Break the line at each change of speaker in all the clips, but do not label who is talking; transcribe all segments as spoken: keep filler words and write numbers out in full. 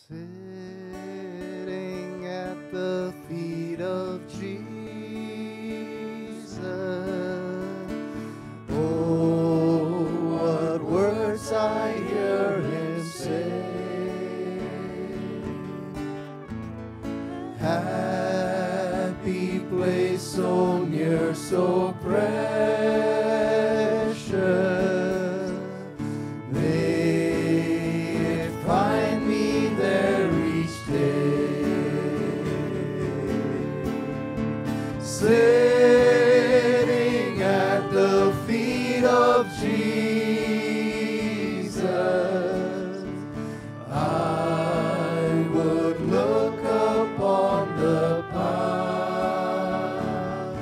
Sitting at the feet of Jesus. Oh, what words I hear him say. Happy place, so near, so precious. May it find me there each day. Sitting at the feet of Jesus, I would look upon the past.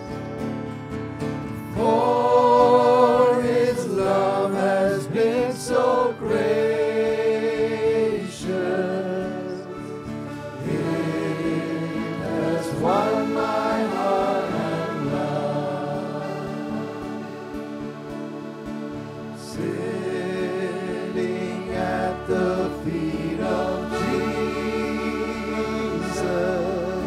For his love has been so gracious. It has won my heart and love. Sitting at the feet of Jesus,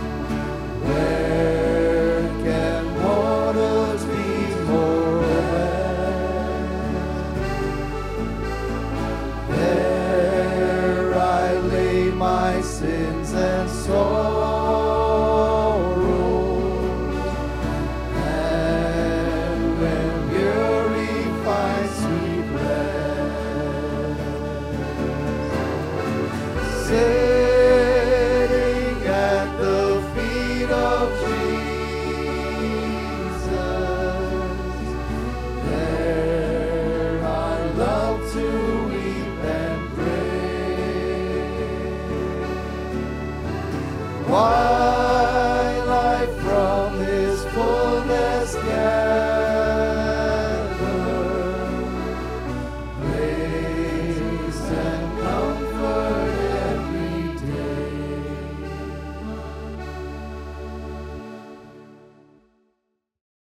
where can waters be more wet? There I lay my sins and sorrows, and when weary finds sweet rest, say